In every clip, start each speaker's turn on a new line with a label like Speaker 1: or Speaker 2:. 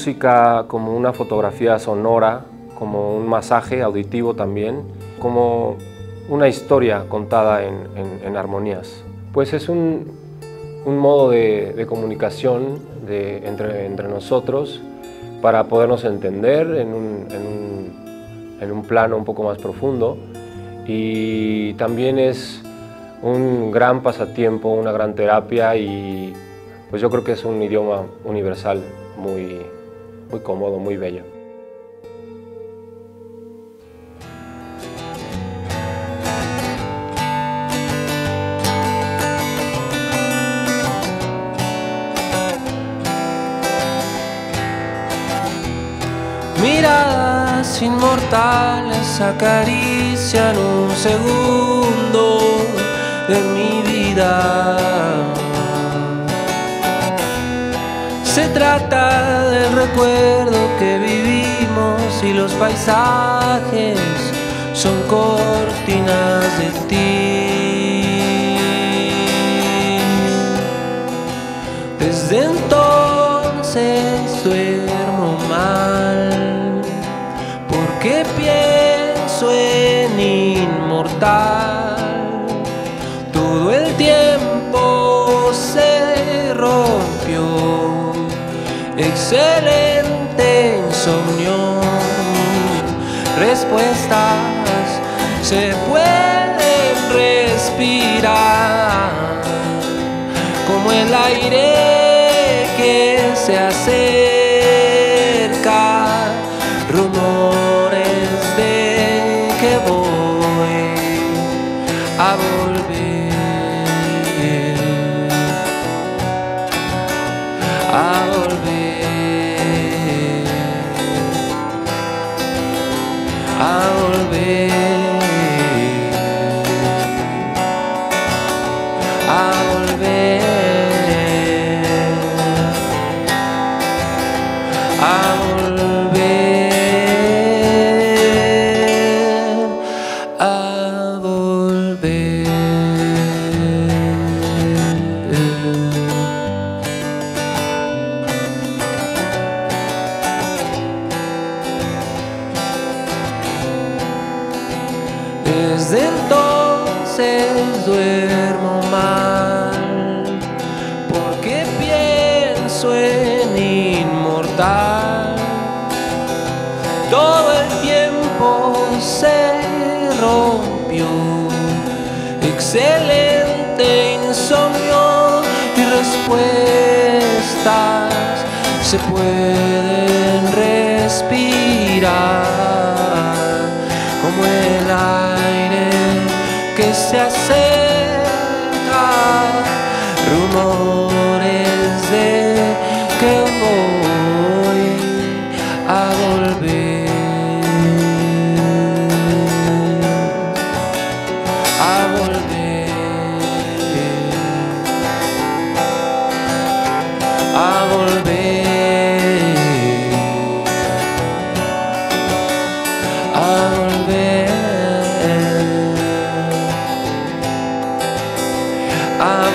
Speaker 1: música como una fotografía sonora, como un masaje auditivo también, como una historia contada en armonías. Pues es un modo de comunicación entre nosotros para podernos entender en un plano un poco más profundo, y también es un gran pasatiempo, una gran terapia, y pues yo creo que es un idioma universal muy cómodo, muy bello.
Speaker 2: Miradas inmortales acarician un segundo de mi vida. Se trata del recuerdo que vivimos y los paisajes son cortinas de ti. Desde entonces duermo mal, porque pienso en inmortal. Todo el tiempo se rompió. Excelente insomnio. Respuestas se pueden respirar, como el aire que se acerca. Rumores de que voy a volver, a volver, a volver, a volver, a volver, a volver. Desde entonces duermo mal, porque pienso en inmortal. Todo el tiempo se rompió. Excelente insomnio, y respuestas se pueden respirar, como el aire que se acerca. Rumores de que voy a volver, a volver, a volver, a volver, a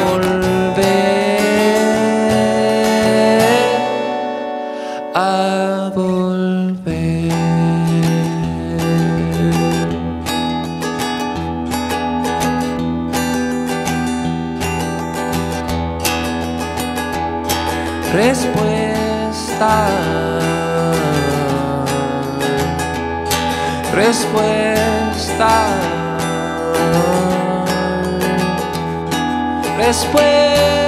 Speaker 2: volver, a volver. Respuesta, respuesta, respuesta.